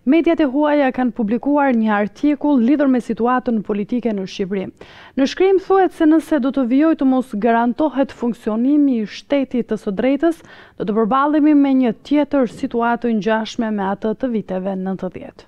Mediat e huaja kanë publikuar një artikull lidhur me situatën politike në Shqipëri. Në shkrim thuhet se nëse do të vijojë të mos garantohet funksionimi i shtetit të së drejtës, do të përballemi me një tjetër situatë ngjashme me atë të viteve 90.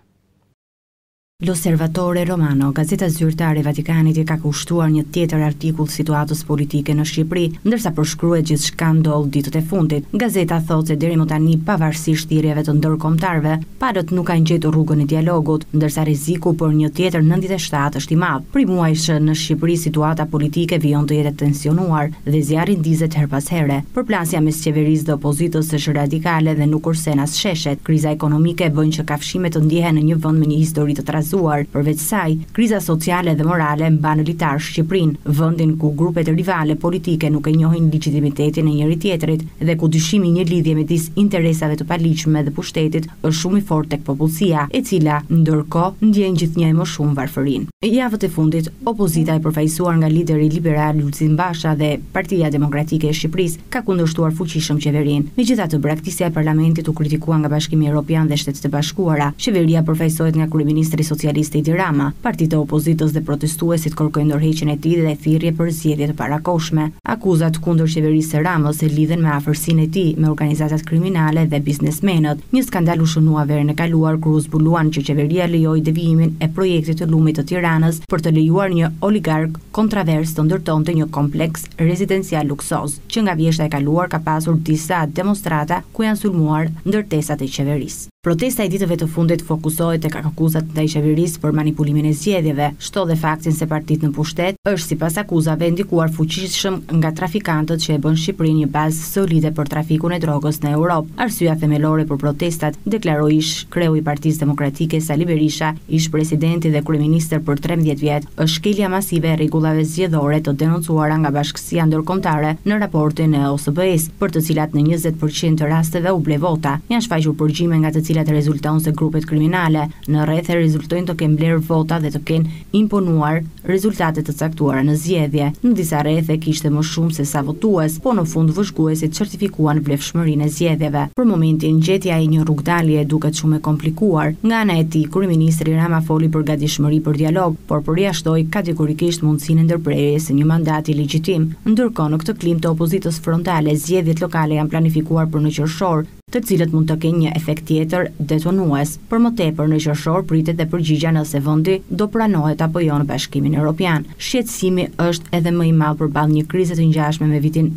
L'Osservatore Romano, gazeta zyrtare e Vatikanit, ka kushtuar një tjetër artikull situatës politike në Shqipëri, ndërsa përshkruhet gjithçka ndodh ditët e fundit. Gazeta thotë se deri më tani, pavarësisht thirrjeve të ndërkombëtarëve, palët nuk kanë gjetur rrugën e dialogut, ndërsa rreziku për një tjetër 97 është i madh. Prej muajsh në Shqipëri situata politike vijon të jetë tensionuar dhe zjarri ndizet her pas here. Përplasja mes qeverisë dhe opozitës është radikale dhe nuk kursen as sheshet. Kriza ekonomike bën që kafshimet të ndihen në një vend me një histori të përveç saj, kriza sociale dhe morale mban litar Shqipërinë, vendin ku grupet rivale politike nuk e njohin legitimitetin e njëri tjetrit dhe ku dyshimi një lidhje midis interesave të paligjshme dhe pushtetit është shumë i fortë tek popullsia, e cila ndërkohë ndjen gjithnjë më shumë varfërinë. Javët e fundit, opozita e përfaqësuar nga lideri liberal Lulzim Basha dhe Partia Demokratike e Shqipërisë ka kundërshtuar fuqishëm qeverinë. Megjithatë, braktisja e parlamentit u kritikua nga Bashkimi Evropian dhe Shtetet e Bashkuara. Qeveria përfaqësohet nga kryeministri socialiste Edi Rama. Partitë e opozitës dhe protestuesit kërkojnë ndërheqjen e tij dhe thirrje për zgjedhje të parakohshme. Akuzat kundër qeverisë së Ramës e lidhen me afërsinë e tij me organizatat kriminale dhe biznesmenët. Një skandal u shënua verën e kaluar kur u zbuluan që qeveria lejoi devijimin e projektit të lumit të Tiranës për të lejuar një oligark kontravers të ndërtonte një kompleks rezidencial luksoz, që nga vjeshta e kaluar ka pasur disa demonstrata ku janë sulmuar ndërtesat e qeverisë. Protesta e ditëve të fundit fokusohet tek akuzat ndaj qeverisë për manipulimin e zgjedhjeve. Shto dhe faktin se partitë në pushtet është sipas akuzave ndikuar fuqishëm nga trafikantët që e bën Shqipërinë një bazë solide për trafikun e drogës në Europë. Arsyeja themelore për protestat, deklaroi kreu i Partisë Demokratike Sali Berisha, ish presidenti dhe kryeministër për 13 vjet, është shkelja masive e rregullave zgjedhore të denoncuara nga Bashkësia Ndërkombëtare në raportin e OSBE-s, për të cilat në 20% të rasteve u ble vota. Janë shfaqur përgjime nga të cilat rezulton se grupet kriminale në rrethe rezultojnë të kenë blerë vota dhe të kenë imponuar rezultate të caktuara në zgjedhje. Në disa rrethe kishte më shumë se sa votues, po në fund vëzhguesit certifikuan vlefshmërinë e zgjedhjeve. Për momentin, gjetja e një rrugdalje duket shumë e komplikuar. Nga ana e tij, kryeministri Rama foli për gatishmëri për dialog, por përjashtoi kategorikisht mundësinë e ndërprerjes së një mandati legjitim. Ndërkohë, në këtë klim të opozitës frontale, zgjedhjet lokale janë planifikuar për në qershor, të cilët mund të kenë një efekt tjetër detonues. Për më tepër, në qershor pritet dhe përgjigja nëse vendi do pranohet apo jo në Bashkimin Evropian. Shqetësimi është edhe më i madh përballë një krize të ngjashme me vitin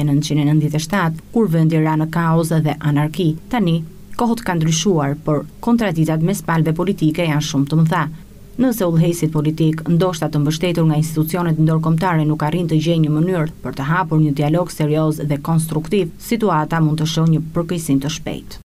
1997, kur vendi ra në kaos dhe anarki. Tani, kohët kanë ndryshuar, por kontraditat mes palëve politike janë shumë të mëdha. Nëse udhëheqësit politik, ndoshta të mbështetur nga institucionet ndërkombëtare, nuk arrin të gjejnë një mënyrë për të hapur një dialog serioz dhe konstruktiv, situata mund të shohë një përkeqësim të shpejtë.